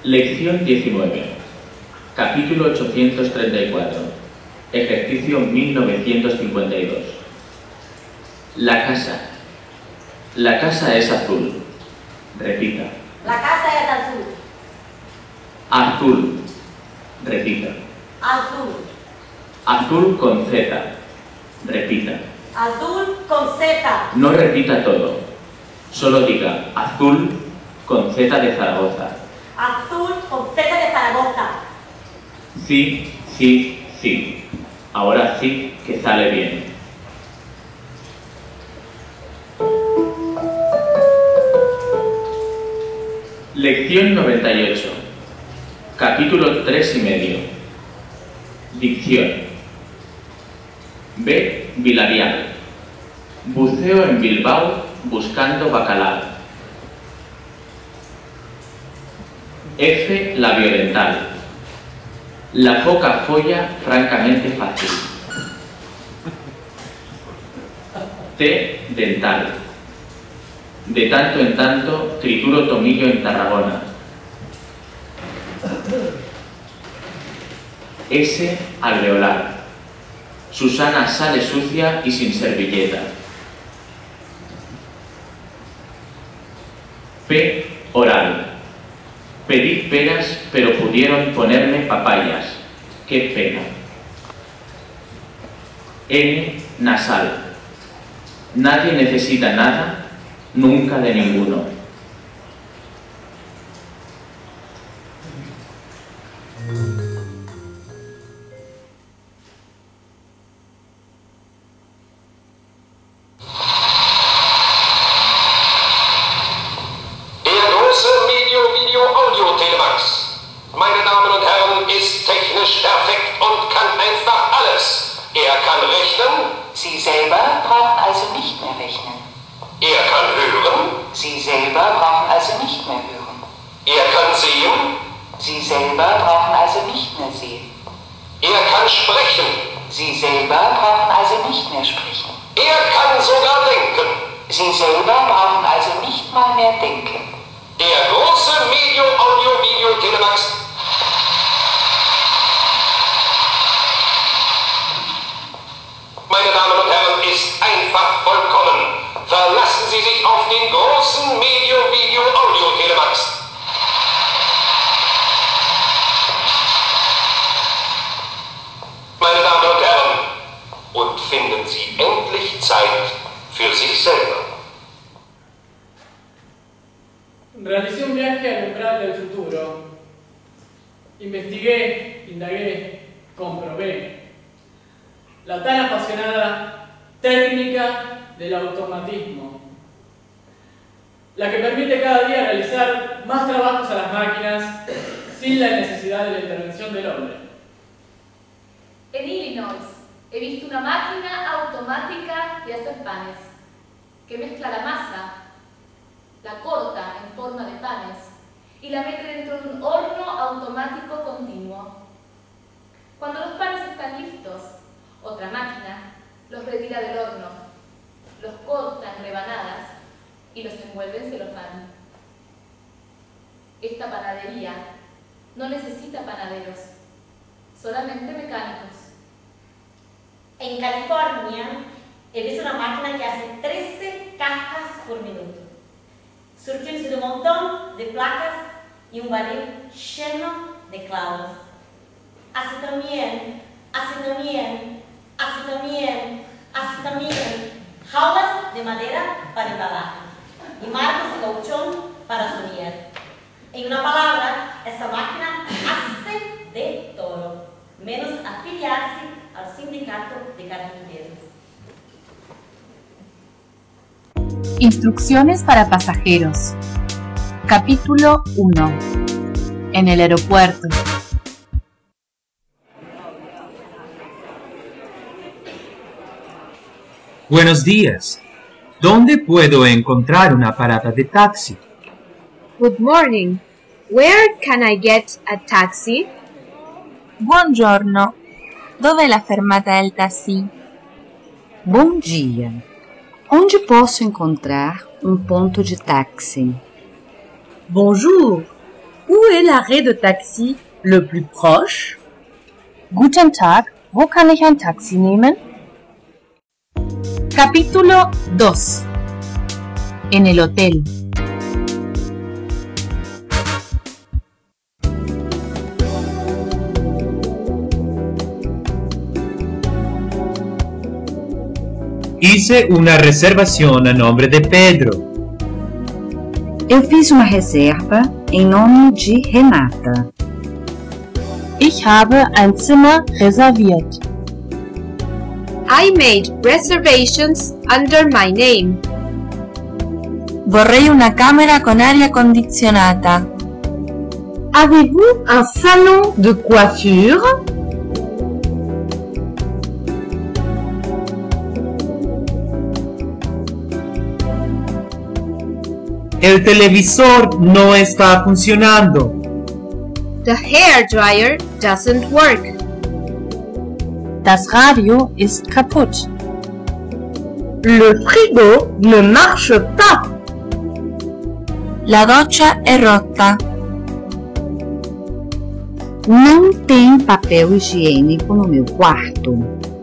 Lección 19. Capítulo 834. Ejercicio 1952. La casa. La casa es azul. Repita. La casa es azul. Azul. Repita. Azul. Azul con Z. Repita. Azul con Z. No repita todo. Solo diga azul con Z de Zaragoza. Azul con Z de Zaragoza. Sí, sí, sí. Ahora sí que sale bien. Lección 98. Capítulo 3 y medio. Dicción. B. Vilarial. Buceo en Bilbao buscando bacalao. F. Labiodental. La foca folla francamente fácil. T. Dental. De tanto en tanto trituro tomillo en Tarragona. S. Alveolar. Susana sale sucia y sin servilleta. P. Oral. Pedí peras, pero pudieron ponerme papayas. ¡Qué pena! N. Nasal. Nadie necesita nada, nunca de ninguno. Meine Damen und Herren, ist technisch perfekt und kann einfach alles. Er kann rechnen. Sie selber brauchen also nicht mehr rechnen. Er kann hören. Sie selber brauchen also nicht mehr hören. Er kann sehen. Sie selber brauchen also nicht mehr sehen. Er kann sprechen. Sie selber brauchen also nicht mehr sprechen. Er kann sogar denken. Sie selber brauchen also nicht mal mehr denken. Der große Medio-Audio-Video-Telemax. Meine Damen und Herren, ist einfach vollkommen. Verlassen Sie sich auf den großen Medio-Video-Audio-Telemax. Meine Damen und Herren, und finden Sie endlich Zeit für sich selber. Realicé un viaje al umbral del futuro. Investigué, indagué, comprobé la tan apasionada técnica del automatismo, la que permite cada día realizar más trabajos a las máquinas sin la necesidad de la intervención del hombre. En Illinois he visto una máquina automática de hacer panes que mezcla la masa, la corta en forma de panes y la mete dentro de un horno automático continuo. Cuando los panes están listos, otra máquina los retira del horno, los corta en rebanadas y los envuelve en celofán. Esta panadería no necesita panaderos, solamente mecánicos. En California he visto una máquina que hace 13 cajas por minuto. Surtiéndose de un montón de placas y un barril lleno de clavos. Hace también jaulas de madera para embalaje y marcos de cauchón para soñar. En una palabra, esta máquina hace de todo, menos afiliarse al sindicato de carpinteros. Instrucciones para pasajeros. Capítulo 1. En el aeropuerto. Buenos días. ¿Dónde puedo encontrar una parada de taxi? Good morning. Where can I get a taxi? Buongiorno. Dov'è la fermata del taxi? Bom dia. Onde posso encontrar ponto de táxi? Bonjour. Où Où est l'arrêt de taxi le plus proche? Guten Tag, wo kann ich ein Taxi nehmen? Capítulo 2. En el hotel. Hice una reservación a nombre de Pedro. Eu fiz uma reserva em nome de Renata. Ich habe ein Zimmer reserviert. I made reservations under my name. Vorrei una camera con aria condizionata. Avez-vous un salon de coiffure? El televisor no está funcionando. The hair dryer doesn't work. Das Radio ist kaputt. Le frigo ne marche pas. La doccia è rotta. Não tem papel higiênico no meu quarto.